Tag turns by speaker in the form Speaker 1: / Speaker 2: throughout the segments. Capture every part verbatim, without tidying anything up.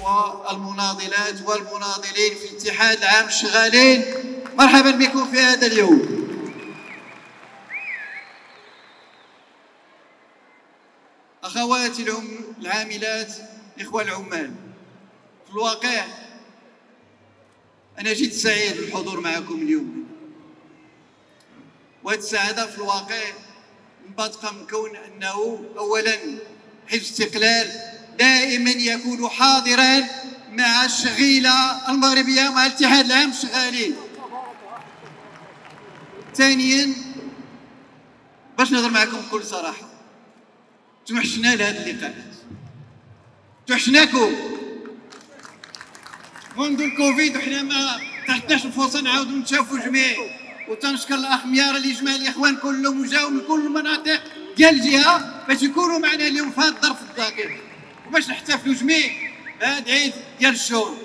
Speaker 1: والمناضلات والمناضلين في الاتحاد العام الشغالين، مرحبا بكم في هذا اليوم. أخواتي العاملات، إخوة العمال، في الواقع أنا جد سعيد بالحضور معكم اليوم، وهذه السعادة في الواقع منبثقة من كون أنه أولاً حزب استقلال دائماً يكون حاضراً مع الشغيلة المغربية مع الاتحاد العام الشغالين. ثانياً باش نهضر معكم بكل صراحة، توحشنا لهذه اللقاءات، توحشناكم منذ الكوفيد وحنا ما تحتاش الفرصة نعاودوا نتشافوا جميع، وتنشكر الأخ ميار اللي جمع الإخوان كلهم وجاوا من كل المناطق ديال الجهة باش يكونوا معنا اليوم في هذا الظرف الذاكر وباش نحتفلوا جميع بهذا العيد ديال الشهور.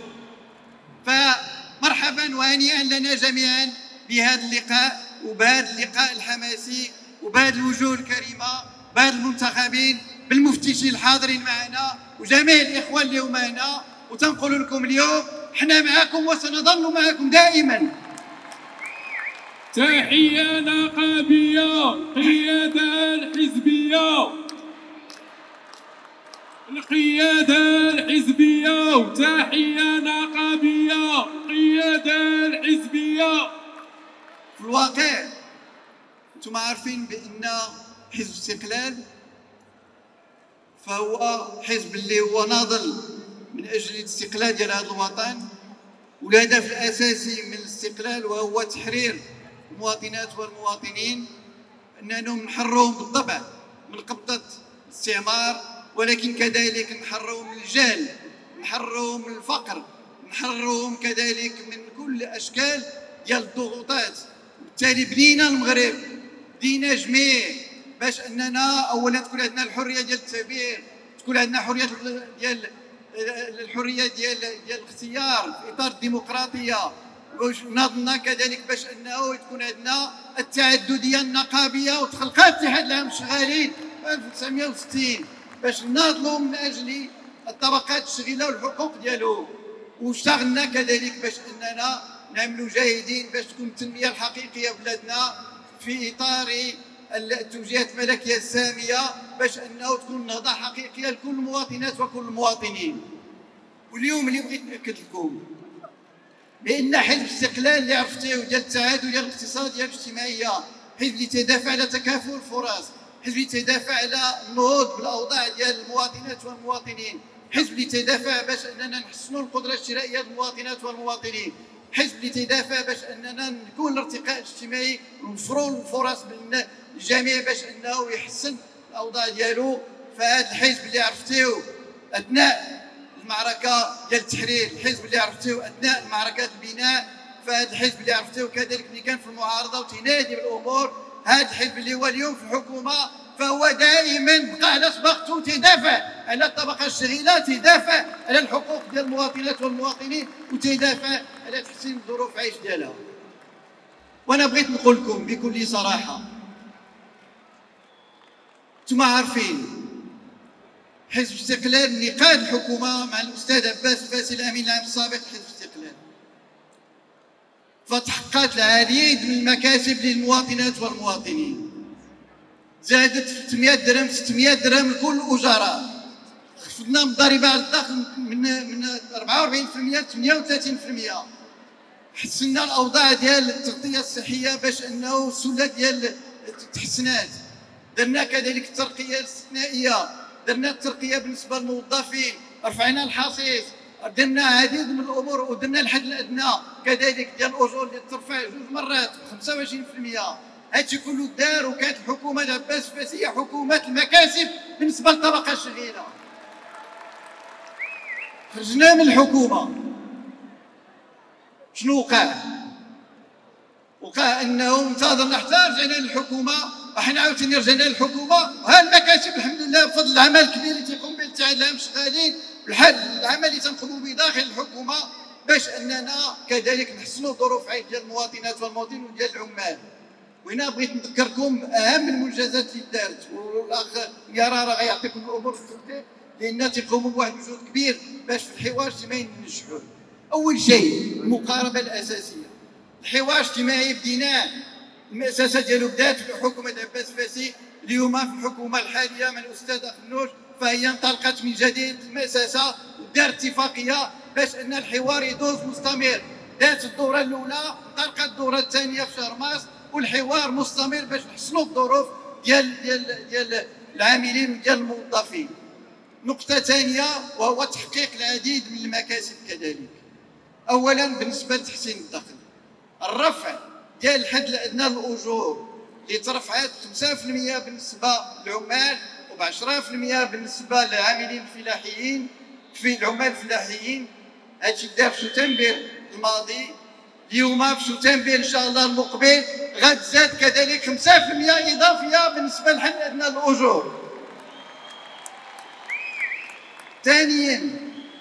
Speaker 1: فمرحبا وهنيئا لنا جميعا بهذا اللقاء وبهذا اللقاء الحماسي وبهذه الوجوه الكريمة، بهذ المنتخبين، بالمفتشين الحاضرين معنا وجميع الإخوان اللي هما هنا، وتنقول لكم اليوم حنا معكم وسنظل معكم دائما.
Speaker 2: تحية نقابية، قيادة الحزبية، القيادة الحزبية، وتحية نقابية، قيادة الحزبية.
Speaker 1: في الواقع انتم عارفين بأن حزب استقلال فهو حزب اللي هو ناضل من أجل الاستقلال ديال هذا الوطن، والهدف الأساسي من الاستقلال وهو تحرير المواطنات والمواطنين، أننا نحررهم بالطبع من قبضة الاستعمار، ولكن كذلك نحررهم من الجهل، نحررهم من الفقر، نحررهم كذلك من كل أشكال ديال الضغوطات. وبالتالي بنينا المغرب، بدينا جميع باش أننا أولا تكون عندنا الحرية ديال التعبير، تكون عندنا حرية ديال الحرية ديال ديال الاختيار في إطار الديمقراطية، ونضلنا كذلك باش انه تكون عندنا التعدديه النقابيه، وتخلقات الاتحاد العام الشغالين في ألف وتسعمائة وستين باش ناضلوا من اجل الطبقات الشغيله والحقوق ديالهم، واشتغلنا كذلك باش اننا نعملوا جاهدين باش تكون التنميه الحقيقيه بلادنا في اطار التوجيهات الملكيه الساميه، باش انه تكون نهضه حقيقيه لكل المواطنات وكل المواطنين. واليوم اللي بغيت ناكد لكم بأن حزب الاستقلال اللي عرفتيه ديال التعادل ديال الاقتصاد ديال الاجتماعية، حزب اللي تدافع على تكافؤ الفرص، حزب اللي تدافع على النهوض بالأوضاع ديال المواطنات والمواطنين، حزب اللي تدافع باش أننا نحسنوا القدرة الشرائية للمواطنات والمواطنين، حزب اللي تدافع باش أننا نكون الارتقاء الاجتماعي ونوفروا الفرص للجميع باش أنه يحسن الأوضاع ديالو. فهذا الحزب اللي عرفتيه أثناء المعركة ديال التحرير، الحزب اللي عرفتيه أثناء معركة البناء، فهذا الحزب اللي عرفتيه كذلك اللي كان في المعارضة وتنادي بالأمور، هذا الحزب اللي هو اليوم في الحكومة فهو دائما بقى على سباقته، تدافع على الطبقة الشغيلة، تدافع على الحقوق ديال المواطنات والمواطنين، وتدافع على تحسين ظروف العيش ديالها. وأنا بغيت نقول لكم بكل صراحة، انتم عارفين حزب استقلال اللي قاد الحكومة مع الأستاذ عباس الفاسي الأمين العام السابق لحزب استقلال، فتحققت العديد من المكاسب للمواطنات والمواطنين، زادت ثلاثمائة درهم ستمائة درهم لكل الأجراء، خفضنا من الضريبة على الدخل من من أربعة وأربعين بالمئة ل ثمانية وثلاثين بالمئة، حسنا الأوضاع ديال التغطية الصحية باش أنه السلة ديال تحسنات، درنا كذلك الترقية الاستثنائية، درنا الترقية بالنسبة للموظفين، رفعنا الحصيص، درنا عديد من الأمور، ودرنا الحد الأدنى كذلك ديال الأجور اللي ترفع جوج مرات خمسة وعشرين بالمئة. هادشي كله دار، وكانت الحكومة ديال عباس الفاسي هي حكومة المكاسب بالنسبة للطبقة الشغيلة. خرجنا من الحكومة، شنو وقع؟ وقع أنه انتظرنا حتى رجعنا للحكومة، وحنا عاوتاني رجعنا للحكومة، وها المكاسب الحمد لله بفضل العمل الكبير اللي تيقوم به الاتحاد العام الشغالين، والحل العمل اللي تنقوموا به داخل الحكومة باش اننا كذلك نحسنوا ظروف عيش ديال المواطنات والمواطنين وديال العمال. وهنا بغيت نذكركم اهم المنجزات اللي دارت، والاخ يارا راه غيعطيكم الامور في الترتيب، لان تيقوموا بواحد المجهود كبير باش في الحوار الاجتماعي ننجحوه. اول شيء المقاربه الاساسيه. الحوار الاجتماعي بديناه، المؤسسه ديالو بدات في حكومه عباس فاسي، اليوم في الحكومه الحاليه من الاستاذ اخنوش فهي انطلقت من جديد المؤسسه ودار اتفاقيه باش ان الحوار يدوز مستمر. دارت الدوره الاولى، انطلقت الدوره الثانيه في شهر مارس، والحوار مستمر باش نحسنوا الظروف ديال ديال ديال العاملين وديال الموظفين. نقطه ثانيه وهو تحقيق العديد من المكاسب كذلك. اولا بالنسبه لتحسين الدخل، الرفع ديال الحد الادنى للاجور اللي ترفعت خمسة بالمئة بالنسبه للعمال وب عشرة بالمئة بالنسبه للعاملين الفلاحيين في العمال الفلاحيين. هادشي دار في سبتمبر الماضي. اليوم في سبتمبر ان شاء الله المقبل غتزاد كذلك خمسة بالمئة اضافيه بالنسبه للحد الادنى للاجور. ثانيا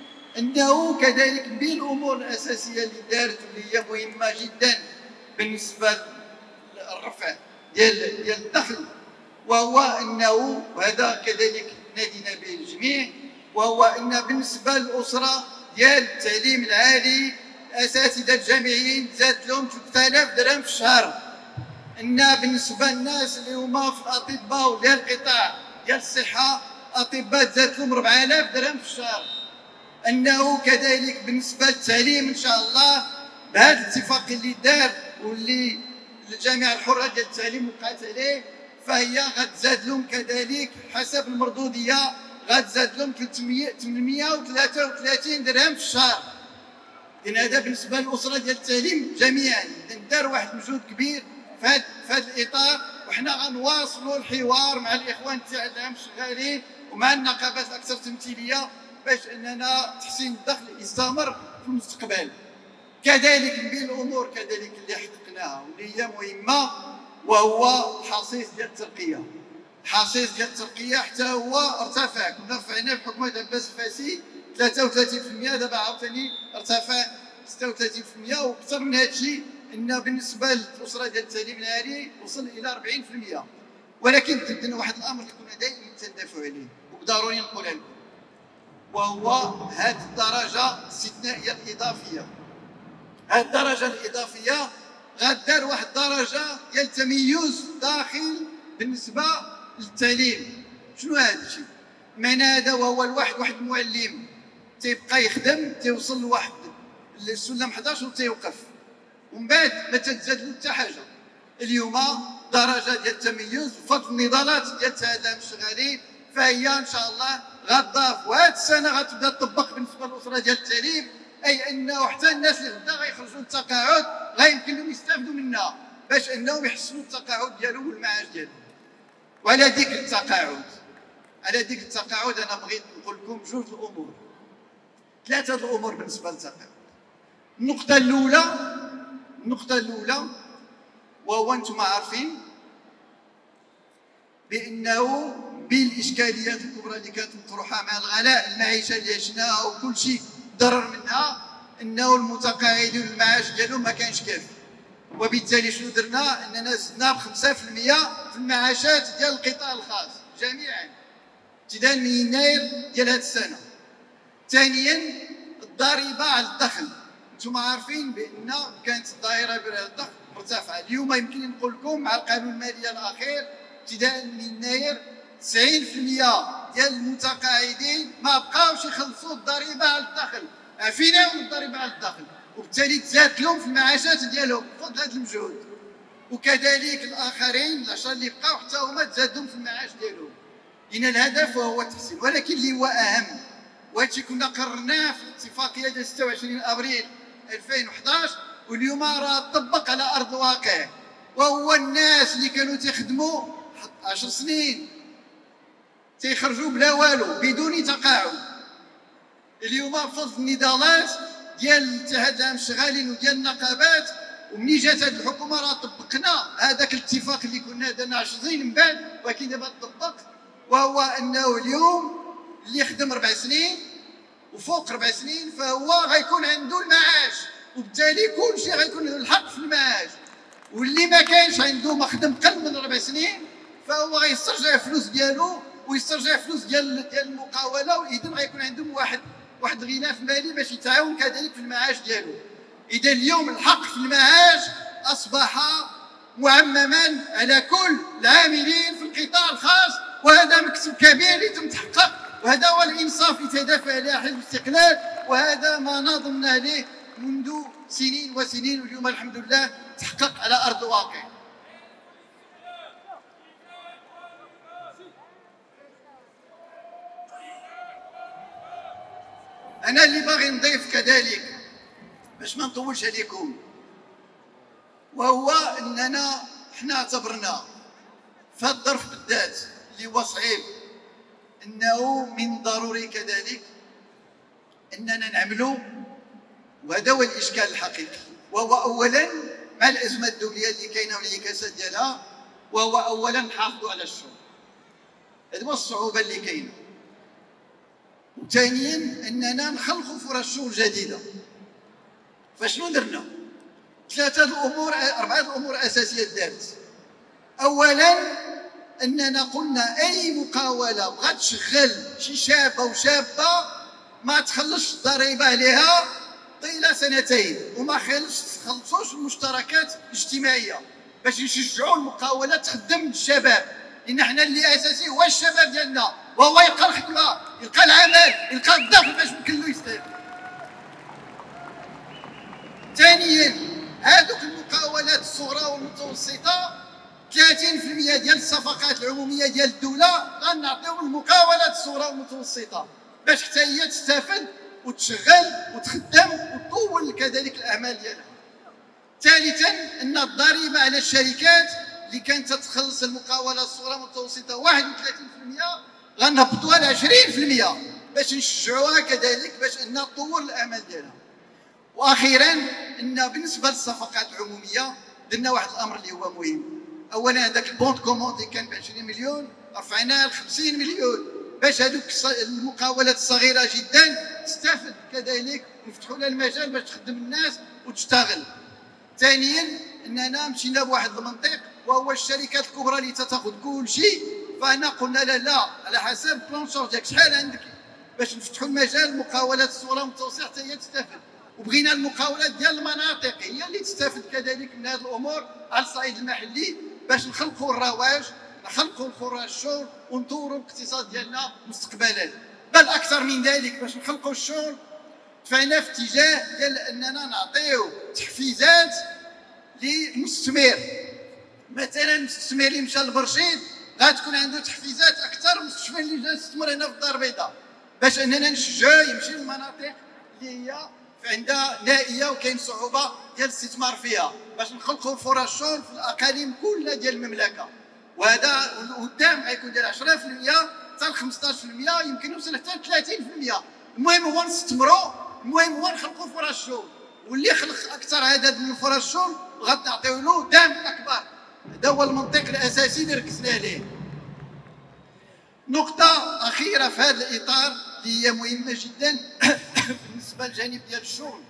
Speaker 1: انه كذلك من الامور الاساسيه اللي دارت واللي هي مهمه جدا بالنسبه للرفع ديال ديال الدخل، وهو انه وهذا كذلك نادينا به الجميع، وهو ان بالنسبه للاسره ديال التعليم العالي الاساتذه الجامعيين زادت لهم ثلاثة آلاف درهم في الشهر. ان بالنسبه للناس اللي هما في الاطباء وديال القطاع ديال الصحه اطباء زادت لهم أربعة آلاف درهم في الشهر. انه كذلك بالنسبه للتعليم ان شاء الله بهذا الاتفاق اللي دار واللي الجامعه الحره ديال التعليم وقعت عليه، فهي غتزاد لهم كذلك حسب المردوديه غتزاد لهم ثمانمئة وثلاثة وثلاثين درهم في الشهر. لان هذا بالنسبه للاسره ديال التعليم جميعا. دار واحد المجهود كبير في هذا في هذا الاطار، وحنا غنواصلوا الحوار مع الاخوان تاع العام الشغالين ومع النقابات الاكثر تمثيليه باش اننا تحسين الدخل يستمر في المستقبل. كذلك من بين الامور كذلك اللي حققناها واللي هي مهمه وهو الحصيص ديال الترقيه. الحصيص ديال الترقيه حتى هو ارتفع، كنا رفعناه في حكومه عباس الفاسي ثلاثة وثلاثين بالمئة، دابا عاوتاني ارتفع ستة وثلاثين بالمئة، واكثر من هذا الشيء ان بالنسبه للاسره ديال التعليم العالي وصل الى أربعين بالمئة. ولكن تبدلنا واحد الامر اللي كنا دائما نتندفعوا عليه وضروري نقولها لكم، وهو هذه الدرجه الاستثنائيه الاضافيه. هذه الدرجه الاضافيه غدار واحد الدرجه ديال التميز داخل بالنسبه للتعليم. شنو هذا الشيء؟ معنى هذا وهو الواحد واحد المعلم تيبقى يخدم تيوصل لواحد السلم أحد عشر وتيوقف ومن بعد ما تتزاد له حتى حاجه. اليوم درجه ديال التميز بفضل النضالات ديال التعليم الشغالين فهي ان شاء الله غتضاف، وهذه السنه غتبدا تطبق بالنسبه للاسره ديال التعليم، اي انه حتى الناس اللي غدا غيخرجوا للتقاعد غيمكن لهم يستافدوا منها باش انهم يحسنوا التقاعد ديالهم والمعاش ديالهم. وعلى ذكر التقاعد على ذكر التقاعد انا بغيت نقول لكم جوج الامور، ثلاثه الامور بالنسبه للتقاعد. النقطه الاولى النقطه الاولى وهو انتم عارفين بانه بالاشكاليات الكبرى اللي كانت مطروحه مع الغلاء المعيشه اللي عشناها وكل شيء ضرر منها، انه المتقاعدين المعاش ديالهم ما كانش كافي، وبالتالي شنو درنا؟ اننا زدنا ب خمسة بالمئة في المعاشات ديال القطاع الخاص جميعا ابتداء من يناير ديال هذه السنه. ثانيا الضريبه على الدخل، انتم عارفين بان كانت الضريبه على الدخل مرتفعه. اليوم يمكن نقول لكم مع القانون الماليه الاخير ابتداء من يناير تسعين بالمئة ديال المتقاعدين ما بقاوش يخلصوا الضريبه على الدخل، عفينا من الضريبه على الدخل، وبالتالي تزاد لهم في المعاشات ديالهم بفضل هذا المجهود. وكذلك الاخرين العشره اللي بقاو حتى هما تزاد لهم في المعاش ديالهم. لان الهدف هو التحسين، ولكن اللي هو اهم وهادشي كنا قررناه في الاتفاقيه ديال ستة وعشرين ابريل ألفين وأحد عشر واليوم راه طبق على ارض الواقع، وهو الناس اللي كانوا تيخدموا عشر سنين تيخرجوا بلا والو بدون تقاعد. اليوم بفضل النضالات ديال الاتحاد العام الشغالين وديال النقابات ومني جات هذه الحكومه راه طبقنا هذاك الاتفاق اللي كنا درنا عشر سنين من بعد، ولكن دابا طبق، وهو انه اليوم اللي يخدم ربع سنين وفوق ربع سنين فهو غيكون عنده المعاش، وبالتالي كل شيء غيكون له الحق في المعاش. واللي ما كانش عنده ما خدم قل من ربع سنين فهو غيسترجع الفلوس ديالو ويسترجع فلوس ديال ديال المقاوله، واذا غيكون عندهم واحد واحد الغلاف مالي باش يتعاون كذلك في المعاش ديالو. اذا اليوم الحق في المعاش اصبح معمما على كل العاملين في القطاع الخاص، وهذا مكسب كبير يتم تحقق، وهذا هو الانصاف اللي تدافع عليه حزب الاستقلال، وهذا ما ناضلنا عليه منذ سنين وسنين، واليوم الحمد لله تحقق على ارض الواقع. انا اللي باغي نضيف كذلك باش ما نطولش عليكم، وهو اننا حنا اعتبرنا في هذا الظرف بالذات اللي هو صعيب انه من ضروري كذلك اننا نعملوا، وهذا هو الاشكال الحقيقي، وهو اولا مع الازمه الدوليه اللي كاينه والانعكاسات ديالها، وهو اولا نحافظوا على الشغل، هذه هو الصعوبه اللي كاينه. وثانيا اننا نخلقوا فرص شغل جديده. فشنو درنا؟ ثلاثه الامور اربعه الامور اساسيه دارت. اولا اننا قلنا اي مقاوله بغات تشغل شي شاب او شابه ما تخلصش الضريبه عليها طيله سنتين، وما تخلصوش المشتركات الاجتماعيه باش نشجعوا المقاوله تخدم الشباب، لان حنا اللي اساسي هو الشباب ديالنا، وهو يلقى الخدمه، يلقى العمل، يلقى الدخل باش يمكن له يستافد. ثانيا هذوك المقاولات الصغرى والمتوسطه ثلاثين بالمئة ديال الصفقات العموميه ديال الدوله غنعطيوهم المقاولات الصغرى والمتوسطه باش حتى هي تستافد وتشغل وتخدم وتطول كذلك الاعمال ديالها. ثالثا ان الضريبه على الشركات اللي كانت تتخلص المقاولات الصغرى والمتوسطه واحد وثلاثين بالمئة غنهبطوها ل عشرين بالمئة باش نشجعوها كذلك باش انها تطور الاعمال ديالها. واخيرا ان بالنسبه للصفقات العموميه درنا واحد الامر اللي هو مهم. اولا هذاك البونت كوموند اللي كان ب عشرين مليون رفعناه ل خمسين مليون باش هذوك المقاولات الصغيره جدا تستافد كذلك ونفتحوا لها المجال باش تخدم الناس وتشتغل. ثانيا اننا مشينا بواحد المنطق، وهو الشركات الكبرى اللي تاخذ كل شيء، فانا قلنا لا لا على حسب بلان شارج ديالك شحال عندك باش نفتحوا المجال المقاولات الصغرى والمتوسطه حتى هي تستافد، وبغينا المقاولات ديال المناطق هي اللي تستافد كذلك من هذه الامور على الصعيد المحلي باش نخلقوا الرواج، نخلقوا الفرص الشغل ونطوروا الاقتصاد ديالنا مستقبلا. بل اكثر من ذلك باش نخلقوا الشغل دفعنا في اتجاه ديال اننا نعطيو تحفيزات للمستثمر. مثلا المستثمر اللي مشى للبرشيد غتكون عنده تحفيزات اكثر من المستثمر اللي جا يستثمر هنا في الدار البيضاء، باش اننا نشجعو يمشي للمناطق اللي هي عندها نائيه وكاين صعوبه ديال الاستثمار فيها، باش نخلقوا فرص شغل في الاقاليم كلها ديال المملكه. وهذا قدام غيكون ديال عشرة بالمئة حتى ل خمسطاش بالمئة، يمكن يوصل حتى ل ثلاثين بالمئة. المهم هو نستثمروا، المهم هو نخلقوا فرص شغل، واللي يخلق اكثر عدد من فرص الشغل غنعطيو له دعم اكبر. هذا هو المنطق الاساسي اللي ركزنا عليه. نقطه اخيره في هذا الاطار اللي هي مهمه جدا بالنسبه للجانب ديال الشغل،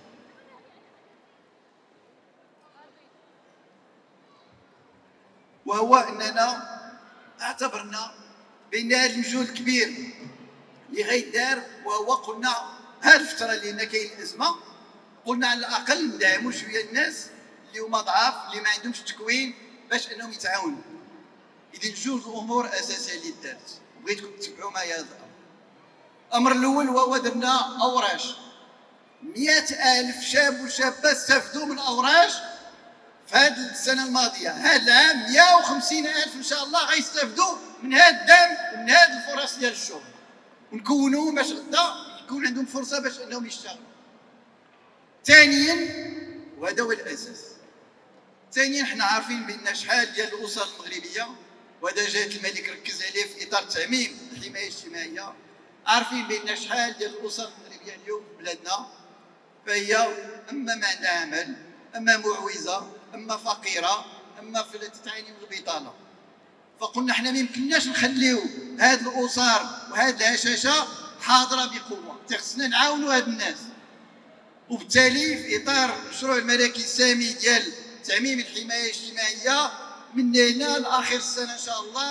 Speaker 1: وهو اننا اعتبرنا بان هذا المجهود الكبير اللي غيدار، وهو قلنا هذه الفتره اللي هنا كاين الازمه، قلنا على الاقل ندعموا شويه الناس اللي هما ضعاف اللي ما عندهمش التكوين باش انهم يتعاونوا. اذا جوج امور اساسيه اللي دارت بغيتكم تتبعوا معايا هذا الامر. الامر الاول وهو درنا اوراش، مئة ألف شاب وشابه استفدوا من اوراش في هذه السنه الماضيه. هذا العام مئة وخمسين ألف ان شاء الله غيستافدوا من هذا الدعم ومن هذه الفرص ديال الشغل، ونكونوهم باش غدا يكون عندهم فرصه باش انهم يشتغلوا. ثانيا وهذا هو الاساس، ثانيا حنا عارفين بان شحال ديال الاسر المغربيه، وهذا جلاله الملك ركز عليه في اطار تعميم الحمايه الاجتماعيه، عارفين بان شحال ديال الاسر المغربيه اليوم في بلادنا فهي اما ما عندها عمل، اما معوزه، اما فقيره، اما تتعاني من البطاله. فقلنا احنا ما يمكنناش نخليو هاد الاسر وهاد الهشاشه حاضره بقوه، خصنا نعاونوا هاد الناس. وبالتالي في اطار مشروع الملكي السامي ديال تعميم الحمايه الاجتماعيه من هنا لاخر السنه ان شاء الله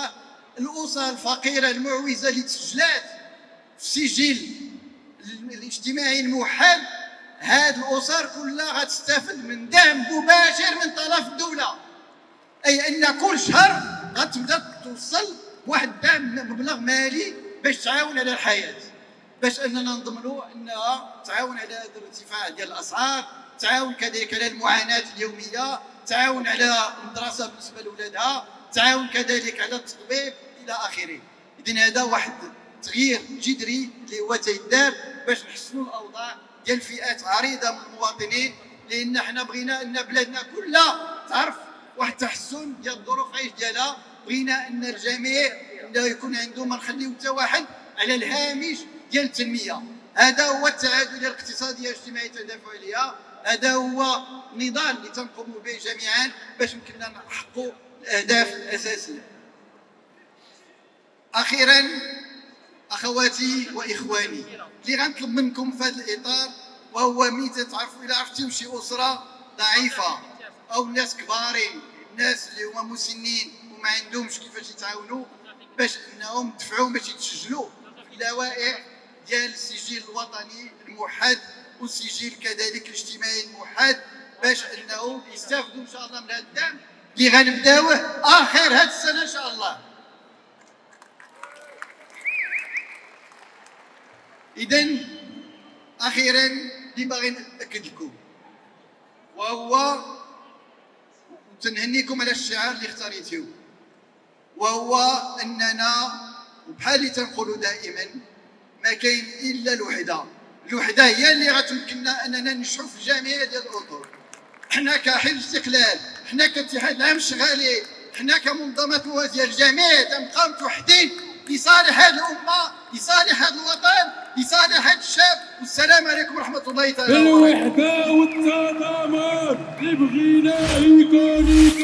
Speaker 1: الاسر الفقيره المعوزه اللي تسجلات في السجل الاجتماعي الموحد، هاد الاسر كلها غتستافد من دعم مباشر من طرف الدوله، اي ان كل شهر غتبدا توصل واحد الدعم مبلغ مالي باش تعاون على الحياه، باش اننا نضمنوا انها تعاون على هذا الارتفاع ديال الاسعار، تعاون كذلك على المعاناه اليوميه، تعاون على المدرسه بالنسبه لاولادها، تعاون كذلك على التطبيب الى اخره. اذن هذا واحد تغيير جذري اللي هو تيدار باش نحسنوا الاوضاع ديال فئات عريضه من المواطنين، لان حنا بغينا ان بلادنا كلها تعرف واحد التحسن ديال الظروف العيش ديالها، بغينا ان الجميع انه يكون عنده ما نخليو حتى واحد على الهامش ديال التنميه. هذا هو التعادل الاقتصادي الاجتماعي التدافعي، هذا هو النضال اللي تنقوم به جميعا باش يمكننا نحققوا الاهداف الاساسيه. اخيرا اخواتي واخواني، اللي غنطلب منكم في هذا الاطار وهو ملي تعرفوا الى عرفتوا شي اسره ضعيفه او ناس كبارين، الناس اللي هما مسنين وما عندهمش كيفاش يتعاونوا، باش انهم دفعوهم باش يتسجلوا في اللوائح ديال السجل الوطني الموحد والسجل كذلك الاجتماعي الموحد، باش انه يستافدوا ان شاء الله من هذا الدعم اللي غنبداوه اخر هذه السنه ان شاء الله. اذا اخيرا اللي باغي ناكد لكم وهو، تنهنيكم على الشعار اللي اختاريتوه، وهو اننا بحال اللي تنقولوا دائما ما كاين الا الوحده، الوحده هي اللي غتمكننا اننا ننجحوا في جميع ديال الاطر. حنا كحزب الاستقلال، حنا كاتحاد العام الشغالي، حنا كمنظمات موازيه، الجميع تنبقاو متوحدين لصالح هذه الامه، لصالح هذا الوطن، لصالح هذا الشعب. والسلام عليكم ورحمه الله تعالى
Speaker 2: وبركاته. الوحده والتضامن اللي بغينا يكون